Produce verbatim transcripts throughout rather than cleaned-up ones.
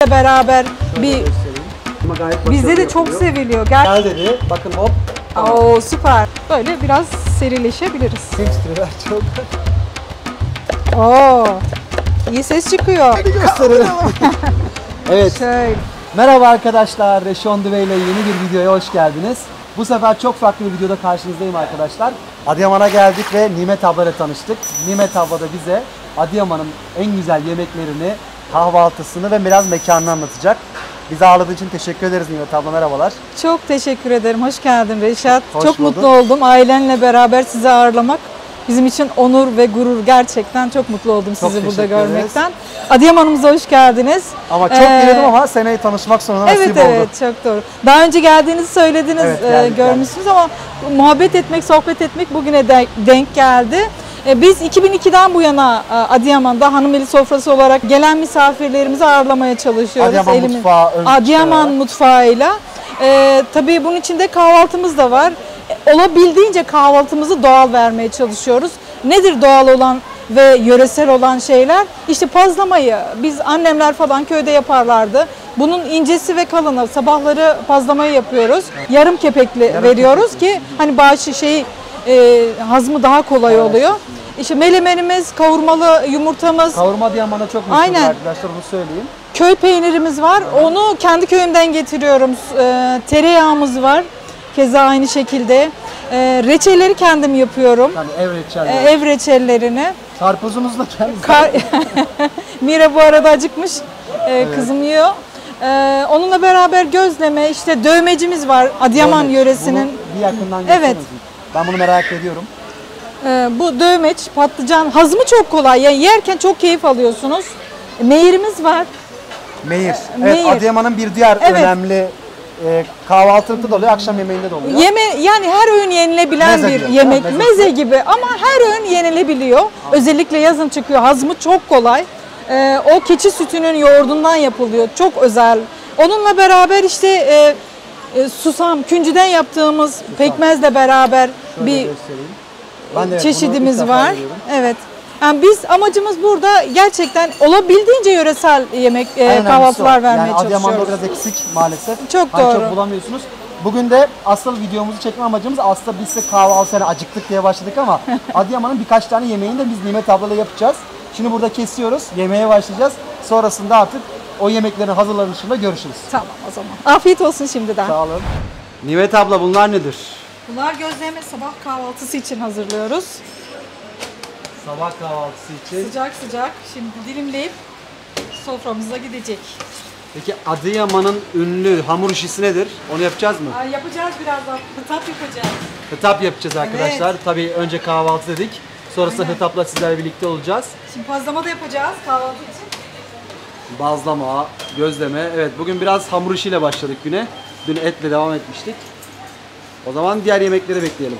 beraber bir bizde de çok seviliyor. Gel, Gel dedi. Bakın hop. Oo, süper. Böyle biraz serileşebiliriz. Simstreler çok. Oo, iyi ses çıkıyor. Gösterelim. Evet. Şöyle. Merhaba arkadaşlar. Reşon Düve ile yeni bir videoya hoş geldiniz. Bu sefer çok farklı bir videoda karşınızdayım arkadaşlar. Adıyaman'a geldik ve Nimet abla ile tanıştık. Nimet abla da bize Adıyaman'ın en güzel yemeklerini, kahvaltısını ve biraz mekanını anlatacak. Bizi ağırladığı için teşekkür ederiz Nimet abla. Merhabalar. Çok teşekkür ederim. Hoş geldin Reşat. Hoş çok bulduk. mutlu oldum. Ailenle beraber sizi ağırlamak bizim için onur ve gurur. Gerçekten çok mutlu oldum Çok sizi burada teşekkür ederiz. görmekten. Adıyaman'ımıza hoş geldiniz. Ama çok Ee, diledim ama seneyi tanışmak sonra nasip Evet oldu. evet, çok doğru. Daha önce geldiğinizi söylediniz, Evet, e, geldik, görmüşsünüz ama muhabbet etmek, sohbet etmek bugüne de denk geldi. E, Biz iki bin ikiden bu yana e, Adıyaman'da hanımeli sofrası olarak gelen misafirlerimizi ağırlamaya çalışıyoruz. Adıyaman Elimiz- mutfağı ön Adıyaman çıkarak. mutfağıyla. E, tabii bunun içinde kahvaltımız da var. E, olabildiğince kahvaltımızı doğal vermeye çalışıyoruz. Nedir doğal olan ve yöresel olan şeyler? İşte pazlamayı biz annemler falan köyde yaparlardı. Bunun incesi ve kalını sabahları pazlamayı yapıyoruz. Yarım kepekli Yarım veriyoruz kepekli. ki hani bağışı şey e, hazmı daha kolay oluyor. İşte melemenimiz, kavurmalı yumurtamız, Kavurma Adıyaman'da çok meşhur Aynen. arkadaşlar, onu söyleyeyim. köy peynirimiz var. Onu kendi köyümden getiriyorum. E, tereyağımız var. Keza aynı şekilde. E, reçelleri kendim yapıyorum. Yani ev reçelleri. E, ev reçellerini. Karpuzumuz da kendisi. Kar... Mira bu arada acıkmış. Ee, Kızım yiyor. Ee, onunla beraber gözleme, işte dövmecimiz var. Adıyaman Dövmeç. yöresinin. Bunu bir yakından Evet. gösteririz. Ben bunu merak ediyorum. Ee, bu dövmeç, patlıcan. Hazmı çok kolay. Yani yerken çok keyif alıyorsunuz. Meyirimiz var. Meyir. Evet, Meyir. Adıyaman'ın bir diğer Evet. önemli e, kahvaltılıkta da oluyor, akşam yemeğinde de oluyor. Yeme yani her öğün yenilebilen Meze bir diyor, yemek. ha, meze. Meze gibi ama her öğün yenilebiliyor. Özellikle yazın çıkıyor. Hazmı çok kolay. Ee, o keçi sütünün yoğurdundan yapılıyor. Çok özel. Onunla beraber işte e, e, susam, küncüden yaptığımız pekmezle beraber Şöyle bir göstereyim. Ben de evet, bunu çeşidimiz ilk defa var. görüyorum. Evet. Yani biz amacımız burada gerçekten olabildiğince yöresel yemek e, En önemlisi kahvaltılar o. vermeye yani Adıyaman'da çalışıyoruz. biraz eksik maalesef. Çok Hani doğru. Çok bulamıyorsunuz. Bugün de asıl videomuzu çekme amacımız aslında biz de kahvaltı hani acıktık diye başladık ama Adıyaman'ın birkaç tane yemeğini de biz Nimet ablayla yapacağız. Şimdi burada kesiyoruz, yemeğe başlayacağız. Sonrasında artık o yemeklerin hazırlanışında görüşürüz. Tamam o zaman. Afiyet olsun şimdiden. Sağ olun. Nimet abla bunlar nedir? Bunlar gözleme sabah kahvaltısı için hazırlıyoruz. Sabah kahvaltısı için. Sıcak sıcak şimdi dilimleyip soframıza gidecek. Peki Adıyaman'ın ünlü hamur işisi nedir? Onu yapacağız mı? Ay, yapacağız birazdan. Hıtap yapacağız. Hıtap yapacağız arkadaşlar. Tabii önce kahvaltı dedik. Sonrasında Aynen. hıtapla sizlerle birlikte olacağız. Şimdi pazlama da yapacağız kahvaltı için. Bazlama, gözleme. Evet, bugün biraz hamur işiyle başladık güne. Dün etle devam etmiştik. O zaman diğer yemekleri bekleyelim.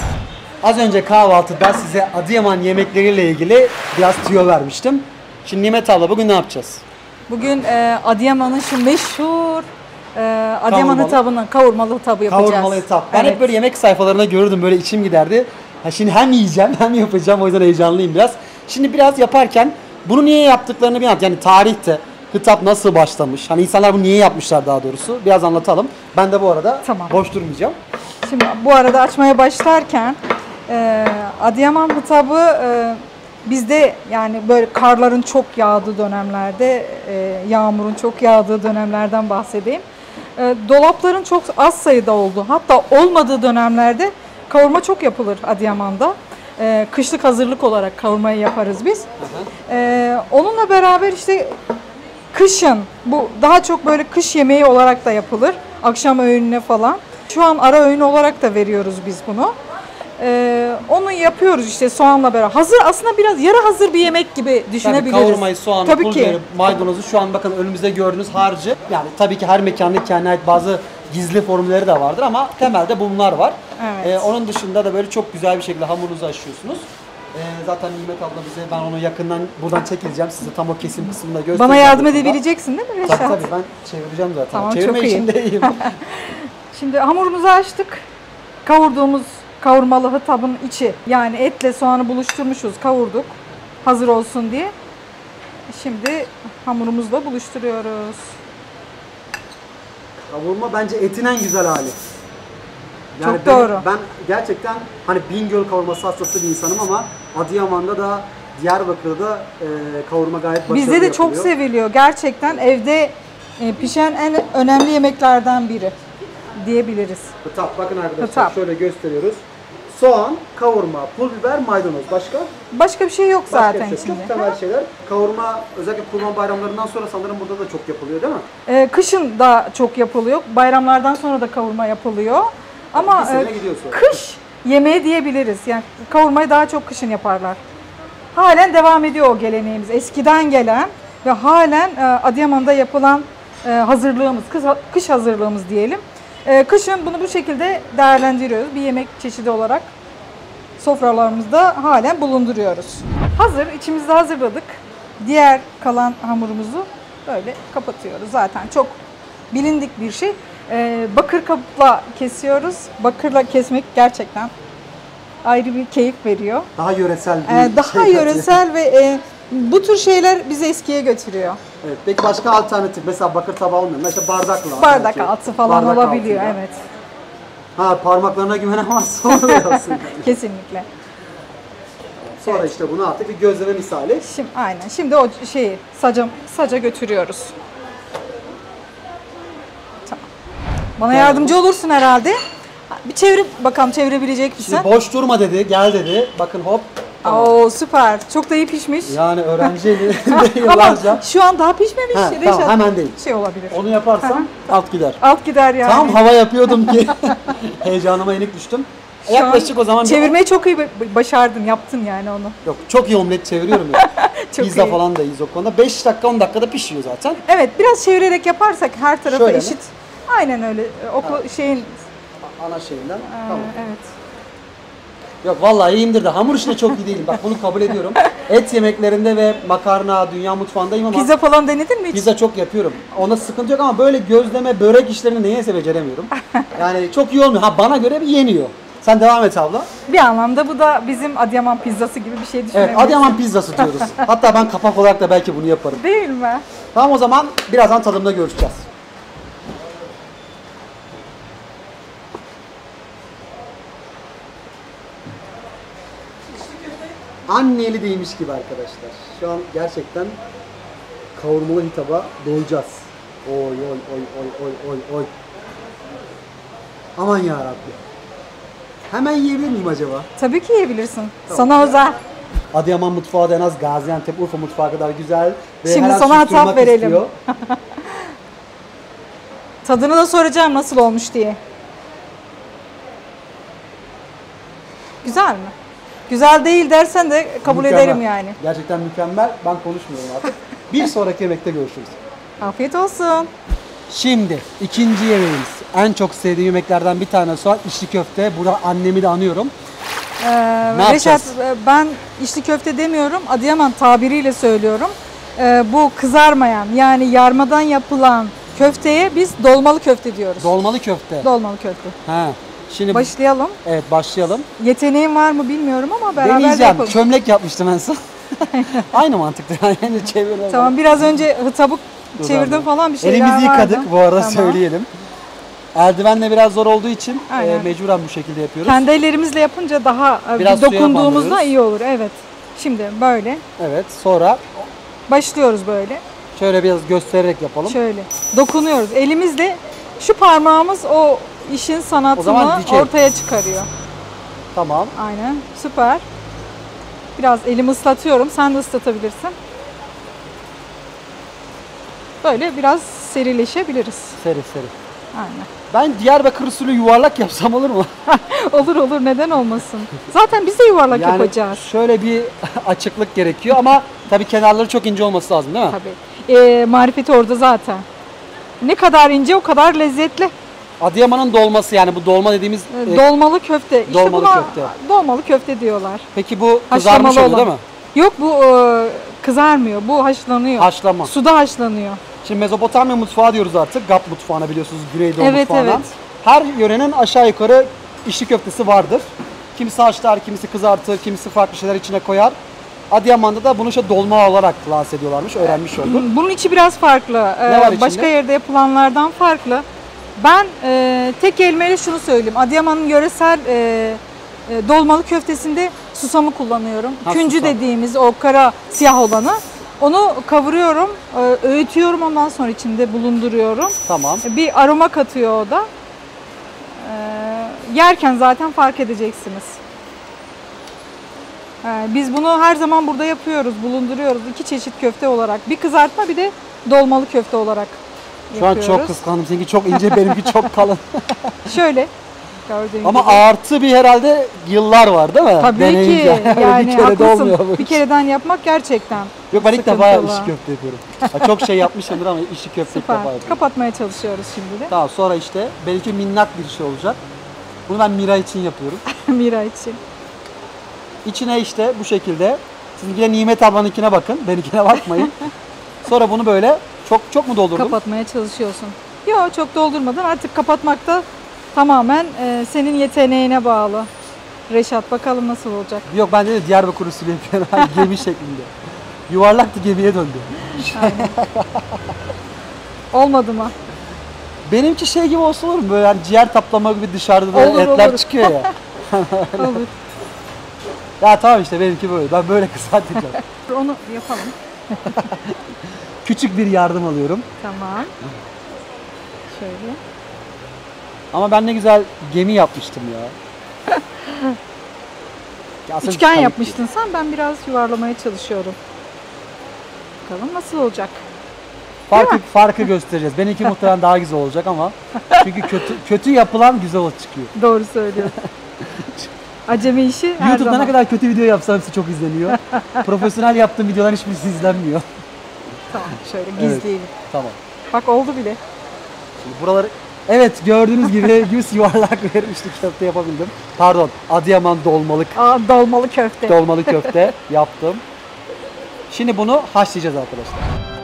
Az önce kahvaltıda size Adıyaman yemekleriyle ilgili biraz tüyo vermiştim. Şimdi Nimet abla bugün ne yapacağız? Bugün e, Adıyaman'ın şu meşhur e, Adıyaman Kavurmalı. hıtabının kavurmalı hıtabı yapacağız. Kavurmalı etap. Ben Evet. hep böyle yemek sayfalarına görürdüm, böyle içim giderdi. Ha şimdi hem yiyeceğim hem yapacağım, o yüzden heyecanlıyım biraz. Şimdi biraz yaparken bunu niye yaptıklarını bir anlat. Yani tarihte hıtap nasıl başlamış? Hani insanlar bunu niye yapmışlar daha doğrusu? Biraz anlatalım. Ben de bu arada Tamam. boş durmayacağım. Şimdi bu arada açmaya başlarken e, Adıyaman hıtabı e, bizde yani böyle karların çok yağdığı dönemlerde, e, yağmurun çok yağdığı dönemlerden bahsedeyim. E, dolapların çok az sayıda olduğu, hatta olmadığı dönemlerde kavurma çok yapılır Adıyaman'da. E, kışlık hazırlık olarak kavurmayı yaparız biz. E, onunla beraber işte kışın bu daha çok böyle kış yemeği olarak da yapılır. Akşam öğününe falan. Şu an ara öğün olarak da veriyoruz biz bunu. Ee, onu yapıyoruz işte soğanla beraber. Hazır aslında biraz yarı hazır bir yemek gibi Tabii düşünebiliriz. kavurmayı, soğanı, Tabii pul ki. biberi, maydanozu şu an bakın önümüzde gördüğünüz harcı. Yani tabii ki her mekanın kendine ait bazı gizli formülleri de vardır ama temelde bunlar var. Evet. Ee, onun dışında da böyle çok güzel bir şekilde hamurunuzu açıyorsunuz. Ee, zaten Nimet abla bize, ben onu yakından buradan çekileceğim size, tam o kesim kısmında göstereceğim. Bana yardım yakında. edebileceksin değil mi Reşat? Tabii tabii, ben çevireceğim zaten. Tamam, Çevirme çok iyi. işindeyim. Şimdi hamurumuzu açtık. Kavurduğumuz kavurmalı hıtabın içi, yani etle soğanı buluşturmuşuz, kavurduk hazır olsun diye. Şimdi hamurumuzla buluşturuyoruz. Kavurma bence etin en güzel hali. Yani Çok benim- doğru. Ben gerçekten hani Bingöl kavurması hastası bir insanım ama Adıyaman'da da Diyarbakır'da e, kavurma gayet başarılı Bizde de çok yapılıyor. seviliyor. Gerçekten evde e, pişen en önemli yemeklerden biri diyebiliriz. Hıtap, bakın arkadaşlar Hıtap. şöyle gösteriyoruz. Soğan, kavurma, pul biber, maydanoz. Başka? Başka bir şey yok Başka zaten bir şey. şimdi. Çok temel şeyler. Kavurma özellikle kurban bayramlarından sonra sanırım burada da çok yapılıyor değil mi? Ee, kışın da çok yapılıyor. Bayramlardan sonra da kavurma yapılıyor. Ama Bir sene e, gidiyor sonra. kış yemeği diyebiliriz. Yani kavurmayı daha çok kışın yaparlar. Halen devam ediyor o geleneğimiz. Eskiden gelen ve halen e, Adıyaman'da yapılan e, hazırlığımız, kış, kış hazırlığımız diyelim. E, kışın bunu bu şekilde değerlendiriyoruz. Bir yemek çeşidi olarak sofralarımızda halen bulunduruyoruz. Hazır, içimizde hazırladık. Diğer kalan hamurumuzu böyle kapatıyoruz. Zaten çok bilindik bir şey. Ee, bakır kapla kesiyoruz. Bakırla kesmek gerçekten ayrı bir keyif veriyor. Daha yöresel bir Ee, daha şey katıyor. yöresel ve e, bu tür şeyler bizi eskiye götürüyor. Evet, peki başka alternatif mesela bakır tabağı olmuyor. Mesela bardakla. Bardak belki. altı falan Bardak olabiliyor, altıyla. evet. Ha, parmaklarına güvenemezsin oluyor aslında. Kesinlikle. Sonra Evet. işte bunu artık bir gözleme misali. Şimdi aynen. Şimdi o şeyi saca saca götürüyoruz. Tamam. Bana Gel. yardımcı olursun herhalde. Bir çevirip bakalım çevirebilecek misin? Şimdi boş durma dedi, gel dedi. Bakın hop. Tamam. Oo süper. Çok da iyi pişmiş. Yani öğrenci elinde Ama yıllarca. şu an daha pişmemiş. Ha, Reşat. tamam, hemen değil. Şey olabilir. Onu yaparsam alt gider. Alt gider yani. Tam hava yapıyordum ki heyecanıma yenik düştüm. Şu an Yaklaşık o zaman bir- çevirmeyi çok iyi ba- başardın. Yaptın yani onu. Yok, çok iyi omlet çeviriyorum ya. Çok Pizza iyi. falan da iyiyiz o konuda. beş dakika on dakikada pişiyor zaten. Evet, biraz çevirerek yaparsak her tarafı Şöyle mi? eşit. Aynen öyle. O Ha. şeyin Ana şeyinden. Aa, Tamam. evet. Yok vallahi iyiyimdir de hamur işine çok iyi değilim. Bak bunu kabul ediyorum. Et yemeklerinde ve makarna, dünya mutfağındayım ama Pizza falan denedin mi hiç? pizza çok yapıyorum. Ona sıkıntı yok ama böyle gözleme, börek işlerini neyse beceremiyorum. Yani çok iyi olmuyor. Ha, bana göre bir yeniyor. Sen devam et abla. Bir anlamda bu da bizim Adıyaman pizzası gibi bir şey Evet, düşünebiliriz. Adıyaman pizzası diyoruz. Hatta ben kapak olarak da belki bunu yaparım. Değil mi? Tamam, o zaman birazdan tadımda görüşeceğiz. Anneli değmiş gibi arkadaşlar. Şu an gerçekten kavurmalı hitaba doyacağız. Oy oy oy oy oy oy oy. Aman ya Rabbi. Hemen yiyebilir miyim acaba? Tabii ki yiyebilirsin. Sana özel. Adıyaman mutfağı da en az Gaziantep, Urfa mutfağı kadar güzel. Ve Şimdi her an sana susturmak hatap verelim. istiyor. Tadını da soracağım nasıl olmuş diye. Güzel mi? Güzel değil dersen de kabul Mükemmel. ederim yani. Gerçekten mükemmel. Ben konuşmuyorum artık. Bir sonraki yemekte görüşürüz. Afiyet olsun. Şimdi ikinci yemeğimiz. En çok sevdiğim yemeklerden bir tanesi var. İçli köfte. Burada annemi de anıyorum. Ee, Ne Reşat, yapacağız? e, ben içli köfte demiyorum, Adıyaman tabiriyle söylüyorum. Ee, bu kızarmayan yani yarmadan yapılan köfteye biz dolmalı köfte diyoruz. Dolmalı köfte. Dolmalı köfte. Ha. Şimdi Başlayalım. evet, başlayalım. Yeteneğin var mı bilmiyorum ama beraber de Deneyeceğim. yapalım. Çömlek yapmıştım en son. Aynı mantıkta. Yani çevirelim. Tamam, biraz önce hıtabı Dur çevirdim ben de. falan bir şeyler Elimizi yıkadık vardı. bu arada, Tamam. söyleyelim. Eldivenle biraz zor olduğu için e, Aynen. mecburen bu şekilde yapıyoruz. Kendi ellerimizle yapınca daha e, Biraz bir suya dokunduğumuzda bandırıyoruz. iyi olur. Evet. Şimdi böyle Evet, sonra başlıyoruz böyle. şöyle biraz göstererek yapalım. Şöyle dokunuyoruz. Elimizle şu parmağımız o işin O sanatını zaman dikey. ortaya çıkarıyor. Tamam. Aynen. Süper. Biraz elimi ıslatıyorum. Sen de ıslatabilirsin. Böyle biraz serileşebiliriz. Seri seri. Aynen. Ben Diyarbakır usulü yuvarlak yapsam olur mu? Olur olur, neden olmasın. Zaten biz de yuvarlak Yani yapacağız. şöyle bir açıklık gerekiyor ama tabii kenarları çok ince olması lazım değil mi? Tabii. Ee, marifeti orada zaten. Ne kadar ince o kadar lezzetli. Adıyaman'ın dolması, yani bu dolma dediğimiz Ee, e, dolmalı köfte. İşte dolmalı buna köfte. Dolmalı köfte diyorlar. peki bu Haşlamalı kızarmış oluyor olan. değil mi? Yok, bu e, kızarmıyor. Bu haşlanıyor. Haşlama. Suda haşlanıyor. Şimdi Mezopotamya mutfağı diyoruz artık. Gap mutfağına, biliyorsunuz, Güneydoğu Evet, mutfağına. evet. Her yörenin aşağı yukarı içli köftesi vardır. Kimisi haşlar, kimisi kızartır, kimisi farklı şeyler içine koyar. Adıyaman'da da bunu işte dolma olarak lanse ediyorlarmış. Öğrenmiş oldum. Bunun içi biraz farklı. Ee, Ne var içinde? Başka yerde yapılanlardan farklı. Ben e, tek kelimeyle şunu söyleyeyim. Adıyaman'ın yöresel e, e, dolmalı köftesinde susamı kullanıyorum. Ha, Küncü susam. dediğimiz o kara siyah olanı. Onu kavuruyorum, e, öğütüyorum, ondan sonra içinde bulunduruyorum. Tamam. Bir aroma katıyor o da. E, yerken zaten fark edeceksiniz. E, biz bunu her zaman burada yapıyoruz, bulunduruyoruz. İki çeşit köfte olarak. Bir kızartma, bir de dolmalı köfte olarak Şu an yapıyoruz. çok kıskandım. Seninki çok ince, benimki çok kalın. Şöyle gördüğün Ama gibi. artı bir herhalde yıllar var değil mi? Tabii Deneyince. ki yani bir kere de haklısın. olmuyor bu Bir iş. kereden yapmak gerçekten Yok ben ilk defa sıkıntılı. işi köfte yapıyorum. Ha, çok şey yapmışımdır ama işi köfte ilk Süper. defa yapıyorum. Kapatmaya çalışıyoruz şimdi de. Tamam, sonra işte belki minnak bir şey olacak. Bunu ben Mira için yapıyorum. Mira için. İçine işte bu şekilde. Siz yine Nimet ablanınkine bakın. Benimkine bakmayın. Sonra bunu böyle çok çok mu doldurdum? Kapatmaya çalışıyorsun. Yok, çok doldurmadan, artık kapatmakta tamamen e, senin yeteneğine bağlı. Reşat, bakalım nasıl olacak. Yok, ben de Diyarbakır usulü yapıyorum. Gemi şeklinde. Yuvarlaktı, gemiye döndü. Olmadı mı? Benimki şey gibi olsun olur mu? Böyle hani ciğer taplama gibi dışarıda da Olur, etler olur. çıkıyor ya. Olur. Ya tamam işte benimki böyle. Ben böyle kısaltacağım. Onu yapalım. Küçük bir yardım alıyorum. Tamam. Şöyle. Ama ben ne güzel gemi yapmıştım ya. Ya aslında Üçgen kayıp yapmıştın sen. Ben biraz yuvarlamaya çalışıyorum. Bakalım nasıl olacak. değil. Farkı, farkı göstereceğiz. Benimki muhtemelen daha güzel olacak ama çünkü kötü kötü yapılan güzel çıkıyor. Doğru söylüyorsun. Acemi işi her YouTube'da zaman. ne kadar kötü video yapsam hepsi çok izleniyor. Profesyonel yaptığım videoların hiçbirisi izlenmiyor. Tamam, şöyle Evet. gizleyelim. Tamam. Bak, oldu bile. Şimdi buraları evet, gördüğünüz gibi yüz yuvarlak vermiştik, köfte yapabildim. Pardon, Adıyaman dolmalık Aa, dolmalı köfte. dolmalı köfte yaptım. Şimdi bunu haşlayacağız arkadaşlar.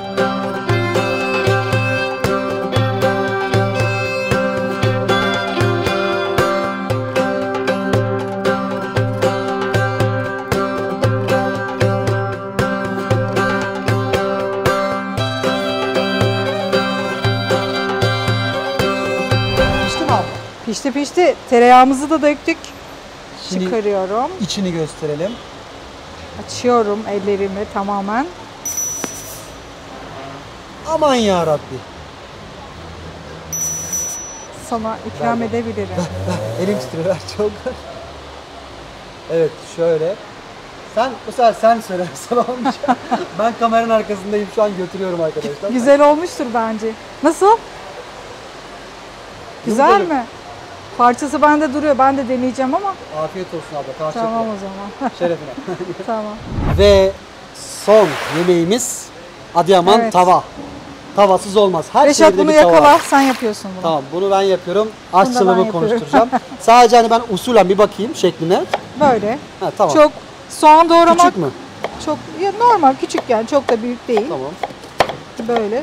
Pişti mi abla? Pişti pişti. Tereyağımızı da döktük. Şimdi Çıkarıyorum. içini gösterelim. Açıyorum ellerimi tamamen. Aman ya Rabbi. Sana ikram Ver, ver. edebilirim. Elim titriyor ver çok. Evet, şöyle. Sen bu sefer sen söylersen olmuş. Ben kameranın arkasındayım, şu an götürüyorum arkadaşlar. Güzel olmuştur bence. Nasıl? Güzel Yumuşacık. mi? Parçası bende duruyor. Ben de deneyeceğim ama. Afiyet olsun abla. Karşı Tamam o zaman. Şerefine. Tamam. Ve son yemeğimiz Adıyaman Evet. tava. Tavasız olmaz. Her Reşat, şehirde bunu bir tava yakala. var. Sen yapıyorsun bunu. Tamam, bunu ben yapıyorum. ben Aşçılığımı yapıyorum. konuşturacağım. Sadece hani ben usulen bir bakayım şekline. Böyle. Ha, tamam. Çok soğan doğramak. Küçük mü? Çok ya, normal küçük, yani çok da büyük değil. Tamam. Böyle.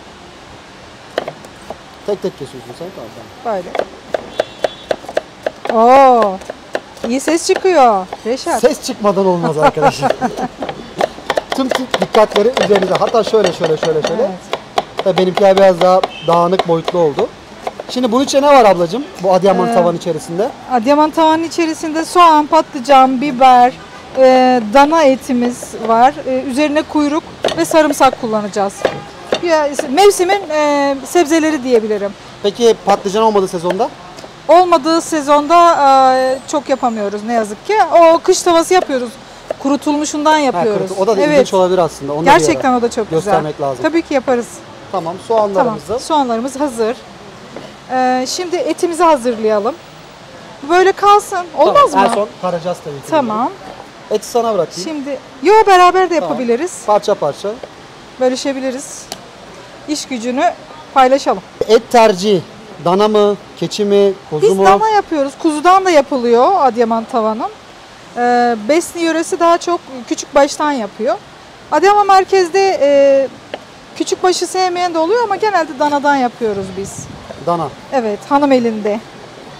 Tek tek kesiyorsun sen. Tamam, tamam. Böyle. Oo. İyi ses çıkıyor. Reşat. Ses çıkmadan olmaz arkadaşlar. Tüm dikkatleri üzerinde. Hatta şöyle şöyle şöyle şöyle. Evet. Tabii benimkiler biraz daha dağınık boyutlu oldu. Şimdi bunun içine ne var ablacığım? Bu Adıyaman Ee, tavanın içerisinde. Adıyaman tavanın içerisinde soğan, patlıcan, biber, e, dana etimiz var. E, üzerine kuyruk ve sarımsak kullanacağız. Ya, mevsimin e, sebzeleri diyebilirim. Peki patlıcan olmadı sezonda? Olmadığı sezonda e, çok yapamıyoruz ne yazık ki. O kış tavası yapıyoruz. Kurutulmuşundan Ha, yapıyoruz. kurutu- o da evet. ilginç olabilir aslında. Onu da bir Gerçekten ara o da çok güzel. göstermek lazım. Tabii ki yaparız. Tamam, Tamam. soğanlarımızı. Soğanlarımız hazır. E, şimdi etimizi hazırlayalım. Böyle kalsın. Olmaz Tamam, mı? En son karacağız tabii ki. Tamam. Eti sana bırakayım. Şimdi yo beraber de Tamam. yapabiliriz. Parça parça. Bölüşebiliriz. İş gücünü paylaşalım. Et tercihi. Dana mı, keçi mi, kuzu Biz mu? dana yapıyoruz. Kuzudan da yapılıyor Adıyaman tavanın. Ee, Besni yöresi daha çok küçük baştan yapıyor. Adıyaman merkezde e, küçük başı sevmeyen de oluyor ama genelde danadan yapıyoruz biz. Dana. Evet, hanım elinde.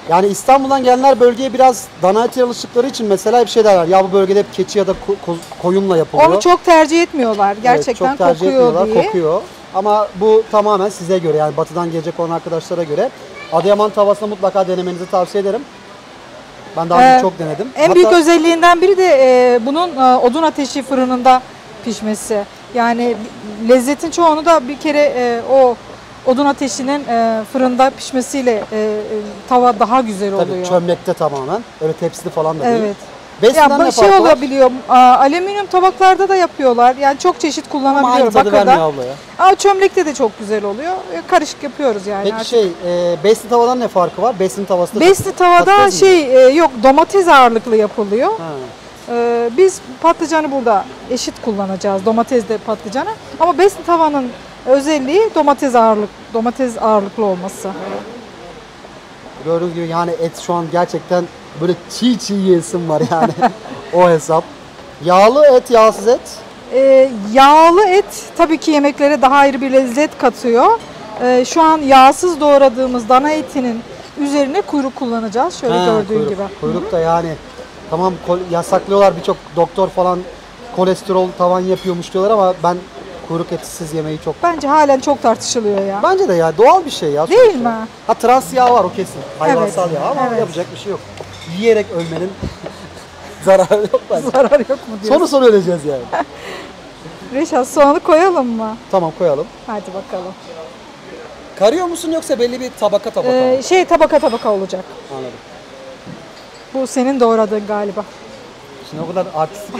Yani İstanbul'dan gelenler bölgeye biraz dana eti alıştıkları için mesela bir şey derler. Ya bu bölgede hep keçi ya da ko- ko- koyunla yapılıyor. Onu çok tercih etmiyorlar. Gerçekten evet, çok tercih kokuyor etmiyorlar, diye. kokuyor. Ama bu tamamen size göre, yani batıdan gelecek olan arkadaşlara göre. Adıyaman tavasını mutlaka denemenizi tavsiye ederim. Ben daha önce Ee, çok denedim. En Hatta büyük özelliğinden biri de e, bunun e, odun ateşi fırınında pişmesi. Yani lezzetin çoğunu da bir kere e, o odun ateşinin e, fırında pişmesiyle e, e, tava daha güzel tabii oluyor. çömlekte tamamen. Öyle tepsili falan da değil. Evet. Besinden Ya ne ba- şey farkı var? olabiliyor. a, Alüminyum tabaklarda da yapıyorlar. Yani çok çeşit Ama kullanabiliyor aynı tadı bakırda. vermiyor abla ya. Ama çömlekte de çok güzel oluyor. E, Karışık yapıyoruz yani. Peki artık. şey, e, besli tavadan ne farkı var? Besli tavası da Besli çok- tavada patates mi? şey e, yok, domates ağırlıklı yapılıyor. Ha. Ee, biz patlıcanı burada eşit kullanacağız. Domates de patlıcanı. Ama besli tavanın özelliği domates ağırlık, domates ağırlıklı olması. Gördüğünüz gibi yani et şu an gerçekten böyle çiğ çiğ yiyesim var yani. O hesap. Yağlı et, yağsız et. Ee, yağlı et tabii ki yemeklere daha ayrı bir lezzet katıyor. Ee, şu an yağsız doğradığımız dana etinin üzerine kuyruk kullanacağız. Şöyle Ha, gördüğün kuyruk. gibi. Kuyruk da yani tamam kol- yasaklıyorlar, birçok doktor falan kolesterol tavan yapıyormuş diyorlar ama ben kuyruk etsiz yemeği çok... Bence halen çok tartışılıyor ya. Bence de ya doğal bir şey ya. Değil sonuçta. mi? Ha trans yağ var o kesin. Hayvansal Evet, yağ ama evet. yapacak bir şey yok. Yiyerek ölmenin zararı yok bence. Zarar yok mu diyorsun? Sonu sonu öleceğiz yani. Reşat, soğanı koyalım mı? Tamam koyalım. Hadi bakalım. Karıyor musun yoksa belli bir tabaka tabaka mı? Ee, şey tabaka tabaka olacak. Anladım. Bu senin doğradığın galiba. Şimdi o kadar artistik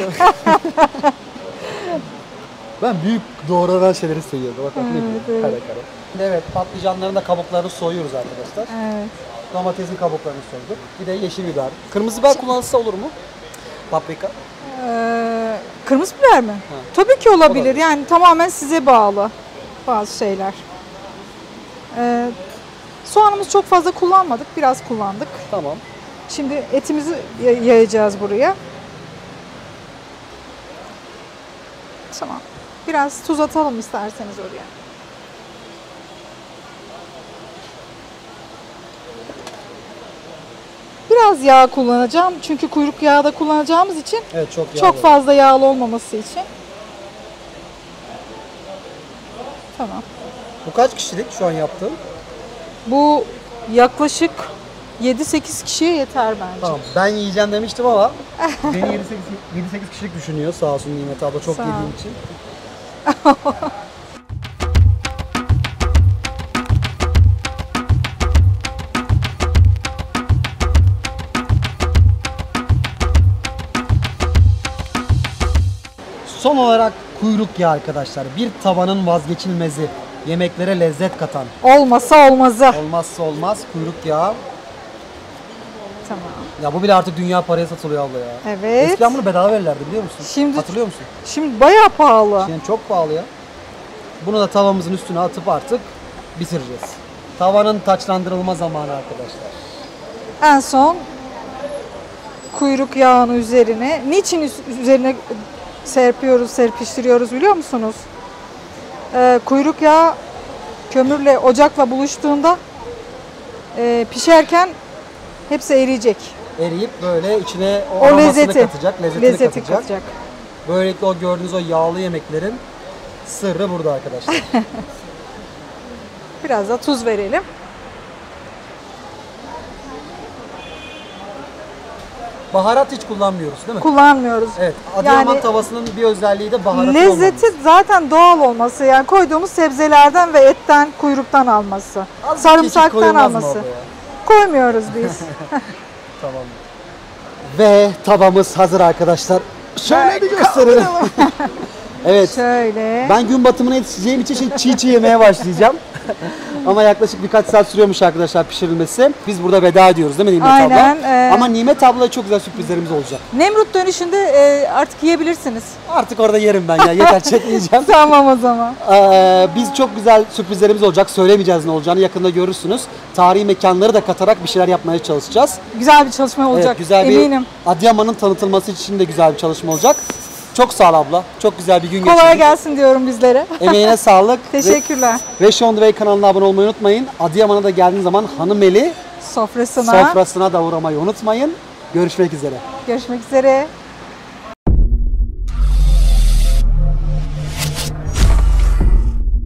Ben büyük doğranan şeyleri seviyorum. Bak bak ne Evet, güzel. evet. Kare kare. Evet, patlıcanların da kabuklarını soyuyoruz arkadaşlar. Evet. Domatesin kabuklarını soyduk. Bir de yeşil biber. Kırmızı biber kullanılsa olur mu? Paprika. Ee, kırmızı biber mi? Tabii ki olabilir. Olabilir. Yani tamamen size bağlı bazı şeyler. Ee, soğanımızı çok fazla kullanmadık. Biraz kullandık. Tamam. Şimdi etimizi ya- yayacağız buraya. Tamam. Biraz tuz atalım isterseniz oraya. Biraz yağ kullanacağım. Çünkü kuyruk yağı da kullanacağımız için Evet çok yağlı. çok fazla yağlı olmaması için. Tamam. Bu kaç kişilik şu an yaptığın? Bu yaklaşık yedi sekiz kişiye yeter bence. Tamam. Ben yiyeceğim demiştim ama beni yedi sekiz kişilik düşünüyor sağ olsun Nimet abla çok Sağ ol. yediğim için. Son olarak kuyruk yağı arkadaşlar. Bir tavanın vazgeçilmezi. Yemeklere lezzet katan. Olmasa olmazı. Olmazsa olmaz kuyruk yağı. Tamam. Ya bu bile artık dünya paraya satılıyor abla ya. Evet. Eskiden bunu bedava verirlerdi biliyor musun? Şimdi- Hatırlıyor musun? Şimdi bayağı pahalı. Yani çok pahalı ya. Bunu da tavamızın üstüne atıp artık bitireceğiz. Tavanın taçlandırılma zamanı arkadaşlar. En son kuyruk yağını üzerine, niçin üz- üzerine serpiyoruz, serpiştiriyoruz biliyor musunuz? Ee, kuyruk yağı kömürle, ocakla buluştuğunda e, pişerken hepsi eriyecek. Eriyip böyle içine o, O aromasını lezzeti, katacak, lezzetini lezzeti katacak. katacak. Böylelikle o gördüğünüz o yağlı yemeklerin sırrı burada arkadaşlar. Biraz da tuz verelim. Baharat hiç kullanmıyoruz değil mi? Kullanmıyoruz. Evet. Adıyaman Yani tavasının bir özelliği de baharatı lezzeti olmaması. zaten doğal olması. Yani koyduğumuz sebzelerden ve etten, kuyruktan alması. Az bir kekik Sarımsaktan koyulmaz mı alması. abla ya? Koymuyoruz biz. Tamam. Ve tavamız hazır arkadaşlar. Şöyle bir gösterelim. Evet. Şöyle. Ben gün batımına yetişeceğim için şimdi çiğ çiğ yemeye başlayacağım. Ama yaklaşık birkaç saat sürüyormuş arkadaşlar pişirilmesi. Biz burada veda ediyoruz değil mi Nimet Aynen, abla? e- Ama Nimet ablaya çok güzel sürprizlerimiz olacak. Nemrut dönüşünde e, artık yiyebilirsiniz. Artık orada yerim ben ya. Yeter çekmeyeceğim. Tamam o zaman. Ee, biz çok güzel sürprizlerimiz olacak. Söylemeyeceğiz ne olacağını. Yakında görürsünüz. Tarihi mekanları da katarak bir şeyler yapmaya çalışacağız. Güzel bir çalışma olacak. Evet, güzel eminim. bir Adıyaman'ın tanıtılması için de güzel bir çalışma olacak. Çok sağ ol abla. Çok güzel bir gün geçirdik. Kolay gelsin diyorum bizlere. Emeğine sağlık. Teşekkürler. Ve Reşon Way kanalına abone olmayı unutmayın. Adıyaman'a da geldiğiniz zaman Hanımeli sofrasına. Sofrasına da uğramayı unutmayın. Görüşmek üzere. Görüşmek üzere.